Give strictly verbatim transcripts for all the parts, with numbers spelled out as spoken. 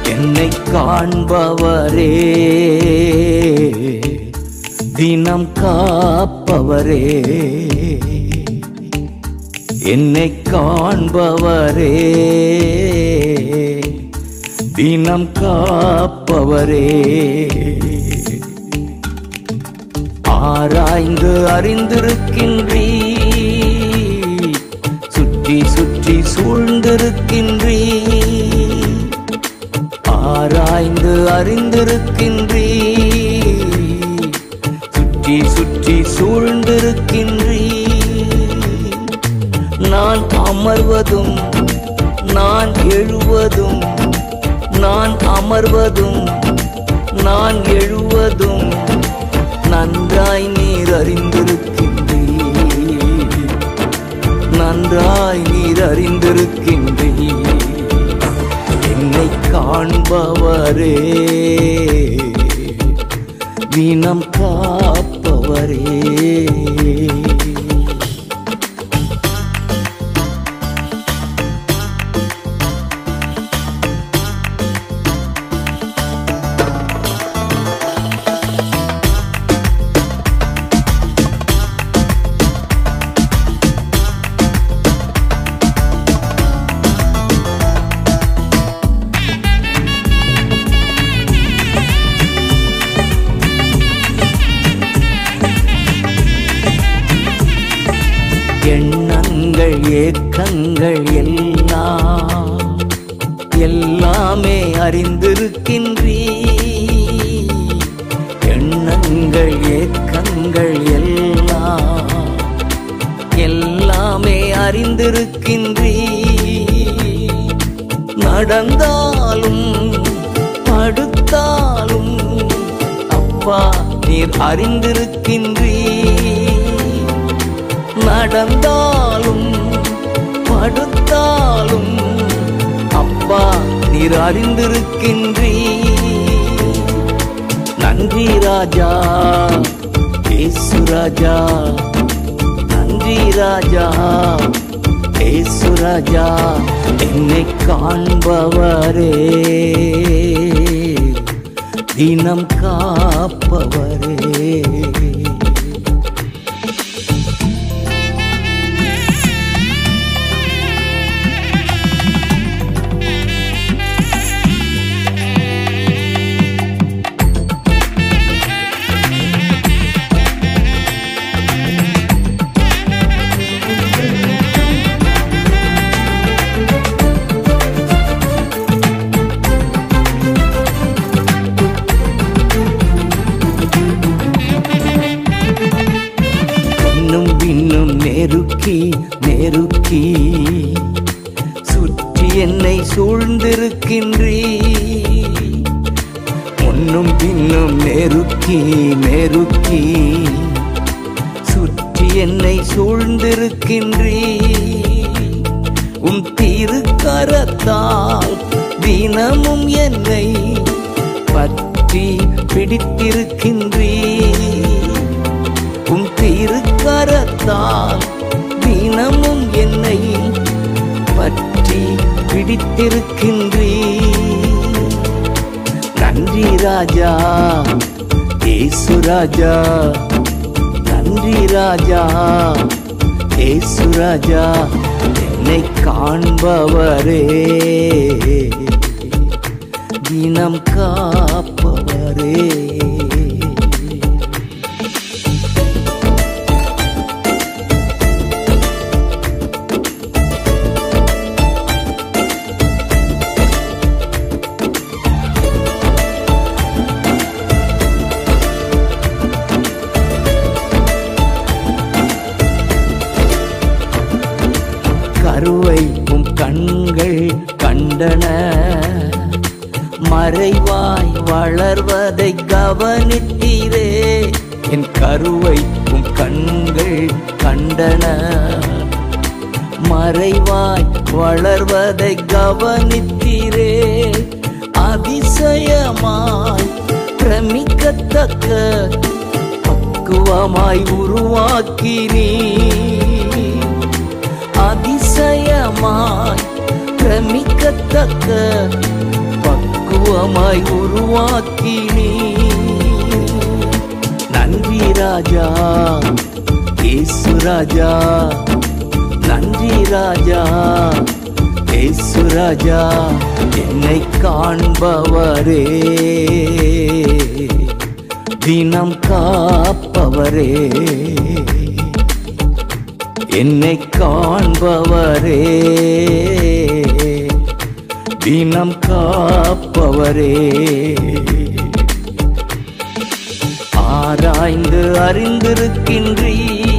என்னை காண்பவரே, தினம் காப்பவரே, என்னை காண்பவரே, தினம் காப்பவரே, ஆராய்ந்து அறிந்திருக்கின்றீ, சுற்றி சுற்றி சூழ்ந்திருக்கின்றீ, ஆராய்ந்து அறிந்திருக்கின்றீ, சுற்றி சுற்றி சூழ்ந்திருக்கின்றீ, நான் அமர்வதும் நான் எழுவதும், நான் அமர்வதும் நான் எழுவதும் நன்றாய் நீர் அறிந்திருக்கின்றீர், நன்றாய் நீர் அறிந்திருக்கின்றீர், என்னை காண்பவரே, தினம் காப்பவரே. எண்ணங்கள் ஏக்கங்கள் எல்லாம் எல்லாமே அறிந்திருக்கின்றீ, எண்ணங்கள் ஏக்கங்கள் எல்லாம் எல்லாமே அறிந்திருக்கின்றீ, நடந்தாலும் படுத்தாலும் அப்பா நீர் அறிந்திருக்கின்றீ, நடந்தாலும் படுத்தாலும் அப்பா நீர் அறிந்திருக்கின்றீ, நன்றி ராஜா இயேசு ராஜா, நன்றி ராஜா இயேசு ராஜா, என்னை காண்பவரே, தினம் காப்பவரே. இன்னும் நெருக்கி நெருக்கி சுற்றி என்னை சூழ்ந்திருக்கின்றீ, முன்னும் பின்னும் நெருக்கி நெருக்கி சுற்றி என்னை சூழ்ந்திருக்கின்றீ, உம் திருக்கரத்தால் தினமும் என்னை பற்றி பிடித்திருக்கின்றீ, உம் திருக்கரத்தால் தினமும் என்னை பற்றி பிடித்திருக்கின்றீ, நன்றி ராஜா இயேசு ராஜா, நன்றி ராஜா இயேசு ராஜா, என்னை காண்பவரே, தினம் காப்பவரே. கருவை உம் கண்கள் கண்டன, மறைவாய் வளர்வதை கவனித்தீரே, என் கருவை உம் கண்கள் கண்டன, மறைவாய் வளர்வதை கவனித்தீரே, அதிசயமாய் பிரமிக்கத்தக்க பக்குவமாய் உருவாக்கினீ, அதிசயமாய் பிரமிக்கத்தக்க பக்குவ உருவமாய் உருவாக்கினீ. நன்றி ராஜா இயேசு ராஜா, நன்றி ராஜா இயேசு ராஜா. என்னை காண்பவரே, தினம் காப்பவரே, என்னை காண்பவரே, தினம் காப்பவரே. ஆராய்ந்து அறிந்திருக்கின்றீ,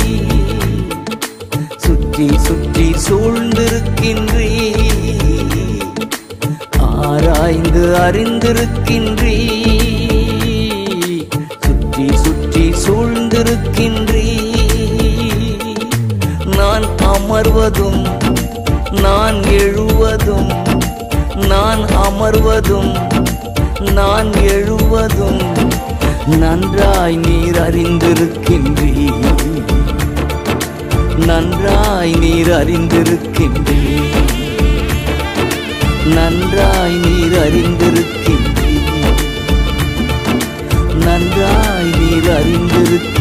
சுற்றி சுற்றி சூழ்ந்திருக்கின்றீ. ஆராய்ந்து அறிந்திருக்கின்றீ, சுற்றி சுற்றி சூழ்ந்திருக்கின்றீ. நான் அமர்வதும் நான் எழுவதும், நான் அமர்வதும் நான் எழுவதும் நன்றாய் நீர் அறிந்திருக்கின்றீ, நன்றாய் நீர் அறிந்திருக்கின்றீ, நன்றாய் நீர் அறிந்திருக்கின்றீ, நன்றாய் நீர் அறிந்திருக்கின்றீ.